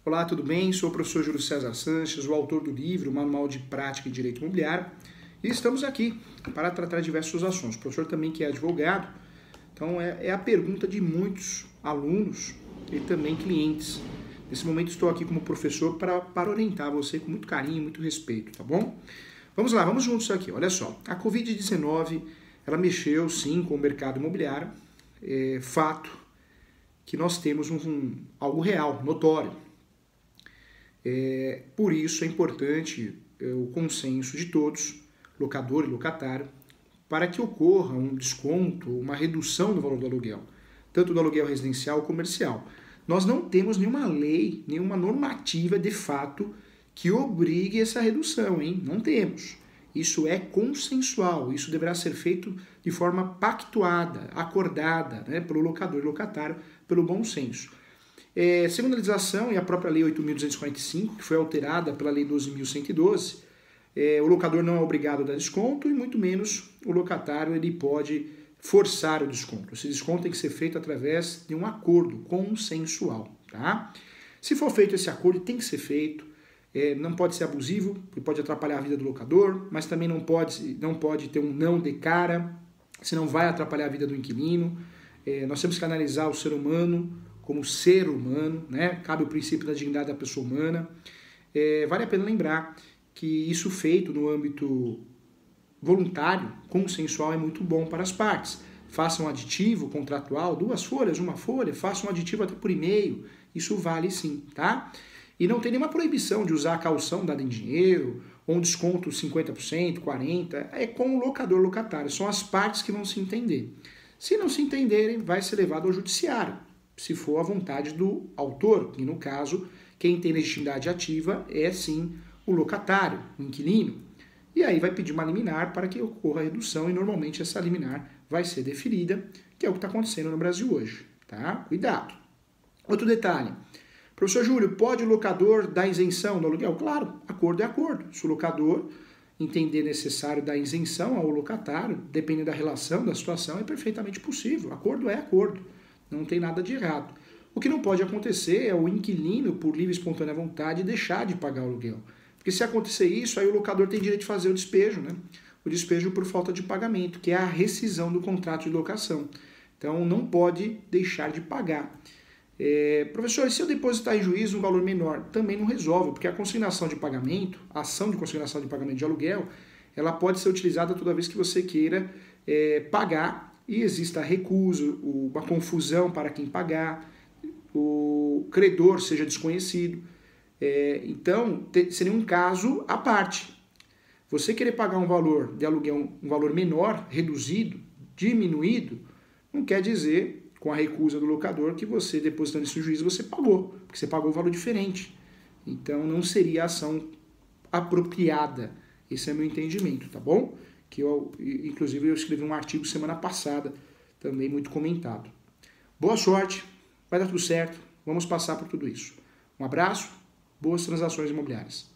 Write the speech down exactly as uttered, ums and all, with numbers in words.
Olá, tudo bem? Sou o professor Júlio César Sanches, o autor do livro Manual de Prática em Direito Imobiliário, e estamos aqui para tratar diversos assuntos. O professor também que é advogado, então é, é a pergunta de muitos alunos e também clientes. Nesse momento estou aqui como professor para, para orientar você com muito carinho e muito respeito, tá bom? Vamos lá, vamos juntos aqui. Olha só, a covid dezenove, ela mexeu sim com o mercado imobiliário, é fato que nós temos um, um, algo real, notório. É, por isso é importante é, o consenso de todos, locador e locatário, para que ocorra um desconto, uma redução do valor do aluguel, tanto do aluguel residencial como comercial. Nós não temos nenhuma lei, nenhuma normativa de fato que obrigue essa redução, hein? Não temos. Isso é consensual, isso deverá ser feito de forma pactuada, acordada, né, pelo locador e locatário, pelo bom senso. É, segundo a legislação e a própria Lei oito mil duzentos e quarenta e cinco, que foi alterada pela Lei doze mil cento e doze, é, o locador não é obrigado a dar desconto e muito menos o locatário ele pode forçar o desconto. Esse desconto tem que ser feito através de um acordo consensual. Tá? Se for feito esse acordo, tem que ser feito, é, não pode ser abusivo, porque pode atrapalhar a vida do locador, mas também não pode, não pode ter um não de cara, senão vai atrapalhar a vida do inquilino. É, nós temos que analisar o ser humano como ser humano, né? Cabe o princípio da dignidade da pessoa humana. É, vale a pena lembrar que isso feito no âmbito voluntário, consensual, é muito bom para as partes. Faça um aditivo contratual, duas folhas, uma folha, faça um aditivo até por e-mail, isso vale sim, tá? E não tem nenhuma proibição de usar a caução dada em dinheiro, ou um desconto cinquenta por cento, quarenta por cento, é com o locador locatário, são as partes que vão se entender. Se não se entenderem, vai ser levado ao judiciário, se for a vontade do autor, e no caso, quem tem legitimidade ativa é sim o locatário, o inquilino. E aí vai pedir uma liminar para que ocorra a redução e normalmente essa liminar vai ser deferida, que é o que está acontecendo no Brasil hoje. Tá? Cuidado. Outro detalhe. Professor Júlio, pode o locador dar isenção do aluguel? Claro, acordo é acordo. Se o locador entender necessário dar isenção ao locatário, dependendo da relação, da situação, é perfeitamente possível. Acordo é acordo. Não tem nada de errado. O que não pode acontecer é o inquilino, por livre e espontânea vontade, deixar de pagar o aluguel. Porque se acontecer isso, aí o locador tem direito de fazer o despejo, né? O despejo por falta de pagamento, que é a rescisão do contrato de locação. Então, não pode deixar de pagar. É, professor, e se eu depositar em juízo um valor menor? Também não resolve, porque a consignação de pagamento, a ação de consignação de pagamento de aluguel, ela pode ser utilizada toda vez que você queira é, pagar e exista recuso, uma confusão para quem pagar, o credor seja desconhecido. É, então, seria um caso à parte. Você querer pagar um valor de aluguel, um valor menor, reduzido, diminuído, não quer dizer, com a recusa do locador, que você, depositando esse juízo, você pagou, porque você pagou um valor diferente. Então, não seria a ação apropriada. Esse é meu entendimento, tá bom? Que eu, inclusive, eu escrevi um artigo semana passada, também muito comentado. Boa sorte, vai dar tudo certo, vamos passar por tudo isso. Um abraço, boas transações imobiliárias.